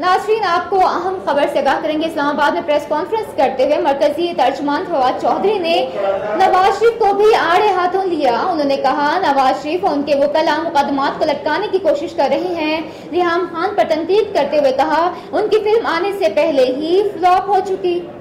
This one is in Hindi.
नाज़रीन, आपको अहम खबर से आगाह करेंगे। इस्लामाबाद में प्रेस कॉन्फ्रेंस करते हुए मरकजी तर्जुमान फवाद चौधरी ने नवाज शरीफ को भी आड़े हाथों लिया। उन्होंने कहा नवाज शरीफ और उनके वकला मुकदमात को लटकाने की कोशिश कर रहे हैं। रिहाम खान पर तनकीद करते हुए कहा उनकी फिल्म आने से पहले ही फ्लॉप हो चुकी।